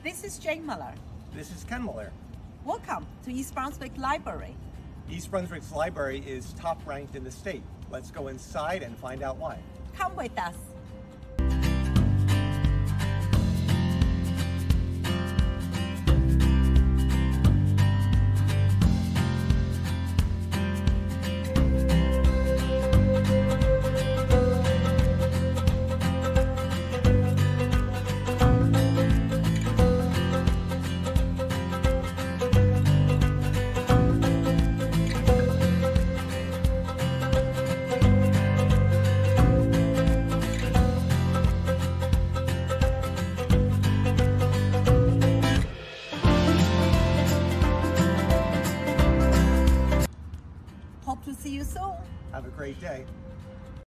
This is Jane Miller. This is Ken Miller. Welcome to East Brunswick Library. East Brunswick's library is top ranked in the state. Let's go inside and find out why. Come with us.